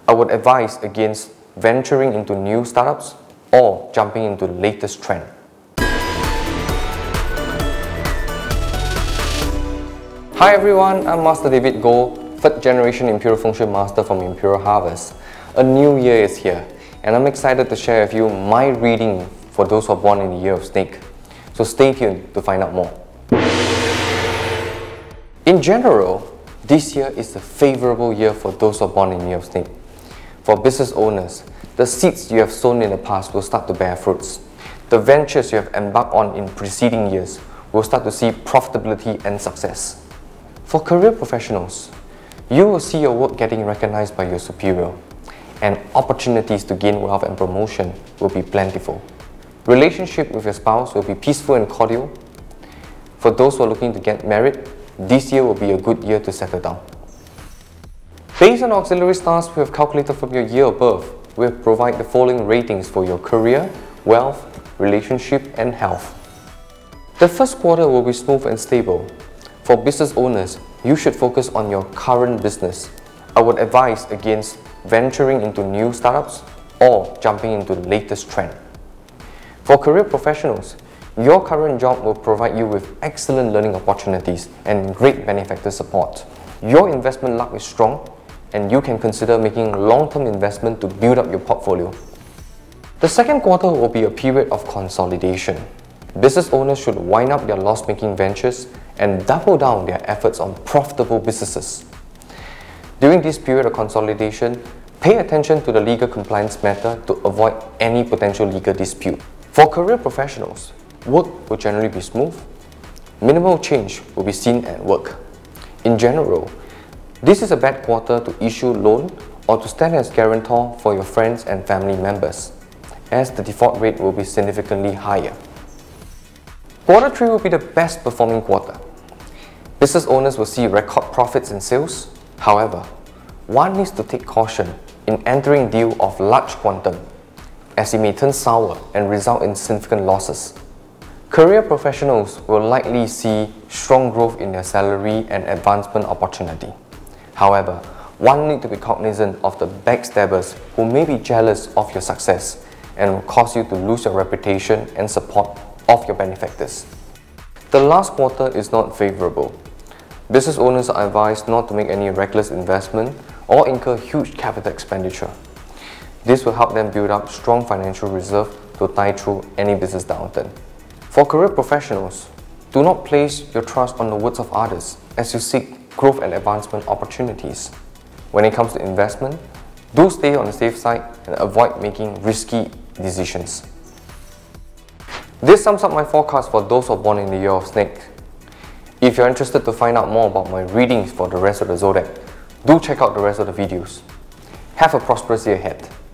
I would advise against venturing into new startups or jumping into the latest trend. Hi everyone, I'm Master David Goh, 3rd generation Imperial Feng Shui Master from Imperial Harvest. A new year is here and I'm excited to share with you my reading for those who are born in the year of snake. So stay tuned to find out more. In general, this year is a favorable year for those who are born in the year of snake. For business owners, the seeds you have sown in the past will start to bear fruits. The ventures you have embarked on in preceding years will start to see profitability and success. For career professionals, you will see your work getting recognized by your superior, and opportunities to gain wealth and promotion will be plentiful. Relationship with your spouse will be peaceful and cordial. For those who are looking to get married, this year will be a good year to settle down. Based on auxiliary stars we have calculated from your year of birth, we will provide the following ratings for your career, wealth, relationship, and health. The first quarter will be smooth and stable. For business owners, you should focus on your current business. I would advise against venturing into new startups or jumping into the latest trend. For career professionals, your current job will provide you with excellent learning opportunities and great benefactor support. Your investment luck is strong and you can consider making long-term investment to build up your portfolio. The second quarter will be a period of consolidation. Business owners should wind up their loss-making ventures and double down their efforts on profitable businesses. During this period of consolidation, pay attention to the legal compliance matter to avoid any potential legal dispute. For career professionals, work will generally be smooth. Minimal change will be seen at work. In general, this is a bad quarter to issue loan or to stand as guarantor for your friends and family members, as the default rate will be significantly higher. Quarter 3 will be the best performing quarter. Business owners will see record profits in sales. However, one needs to take caution in entering deal of large quantum, as it may turn sour and result in significant losses. Career professionals will likely see strong growth in their salary and advancement opportunity. However, one needs to be cognizant of the backstabbers who may be jealous of your success and will cause you to lose your reputation and support of your benefactors. The last quarter is not favorable. Business owners are advised not to make any reckless investment or incur huge capital expenditure. This will help them build up strong financial reserve to tide through any business downturn. For career professionals, do not place your trust on the words of others as you seek growth and advancement opportunities. When it comes to investment, do stay on the safe side and avoid making risky decisions. This sums up my forecast for those who are born in the year of snake. If you're interested to find out more about my readings for the rest of the Zodiac, do check out the rest of the videos. Have a prosperous year ahead.